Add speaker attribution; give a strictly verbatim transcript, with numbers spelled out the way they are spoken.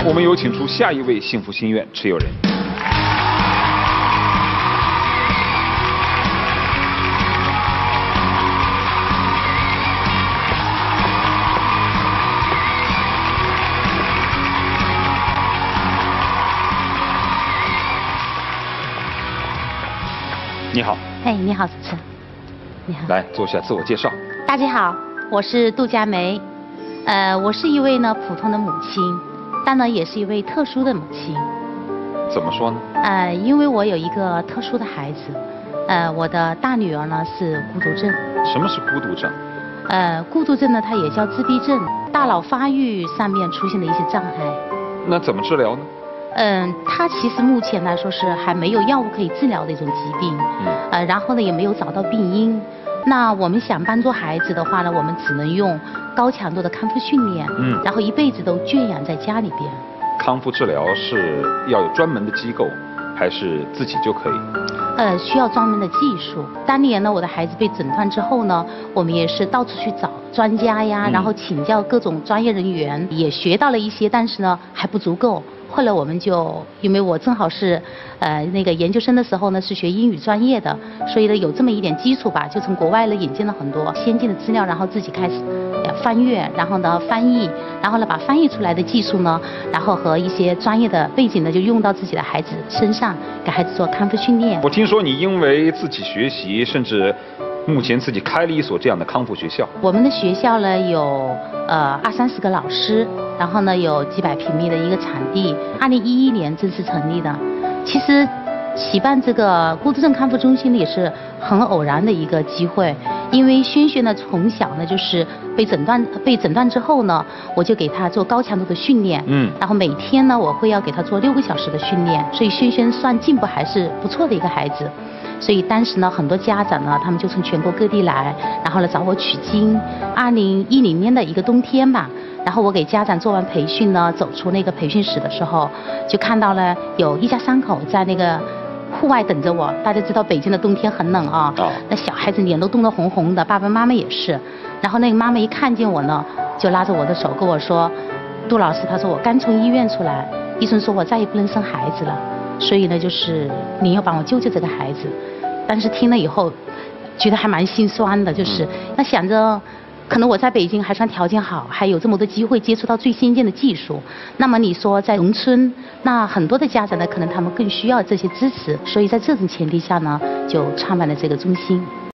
Speaker 1: 我们有请出下一位幸福心愿持有人。你好。
Speaker 2: 哎，你好，主持人。你好。
Speaker 1: 来做一下自我介绍。
Speaker 2: 大家好，我是杜佳梅。呃，我是一位呢普通的母亲，但呢也是一位特殊的母亲。
Speaker 1: 怎么说呢？
Speaker 2: 呃，因为我有一个特殊的孩子，呃，我的大女儿呢是孤独症。
Speaker 1: 什么是孤独症？
Speaker 2: 呃，孤独症呢，它也叫自闭症，大脑发育上面出现的一些障碍。
Speaker 1: 那怎么治疗呢？
Speaker 2: 嗯，它其实目前来说是还没有药物可以治疗的一种疾病，嗯，呃，然后呢也没有找到病因。那我们想帮助孩子的话呢，我们只能用高强度的康复训练，嗯，然后一辈子都圈养在家里边。
Speaker 1: 康复治疗是要有专门的机构，还是自己就可以？
Speaker 2: 呃，需要专门的技术。当年呢，我的孩子被诊断之后呢，我们也是到处去找专家呀，嗯、然后请教各种专业人员，也学到了一些，但是呢还不足够。后来我们就，因为我正好是，呃，那个研究生的时候呢是学英语专业的，所以呢有这么一点基础吧，就从国外呢引进了很多先进的资料，然后自己开始翻阅，然后呢翻译，然后呢把翻译出来的技术呢，然后和一些专业的背景呢就用到自己的孩子身上，给孩子做康复训练。
Speaker 1: 我听说你因为自己学习，甚至目前自己开了一所这样的康复学校。
Speaker 2: 我们的学校呢有呃二三十个老师，然后呢有几百平米的一个场地，二零一一年正式成立的。其实起办这个孤独症康复中心呢也是很偶然的一个机会，因为轩轩呢从小呢就是被诊断被诊断之后呢，我就给他做高强度的训练，嗯，然后每天呢我会要给他做六个小时的训练，所以轩轩算进步还是不错的一个孩子。所以当时呢，很多家长呢，他们就从全国各地来，然后呢找我取经。二零一零年的一个冬天吧，然后我给家长做完培训呢，走出那个培训室的时候，就看到了有一家三口在那个户外等着我。大家知道北京的冬天很冷啊，哦、那小孩子脸都冻得红红的，爸爸妈妈也是。然后那个妈妈一看见我呢，就拉着我的手跟我说：“杜老师，他说我刚从医院出来，医生说我再也不能生孩子了。”所以呢，就是你要帮我救救这个孩子。但是听了以后，觉得还蛮心酸的，就是、嗯、那想着，可能我在北京还算条件好，还有这么多机会接触到最先进的技术。那么你说在农村，那很多的家长呢，可能他们更需要这些支持。所以在这种前提下呢，就创办了这个中心。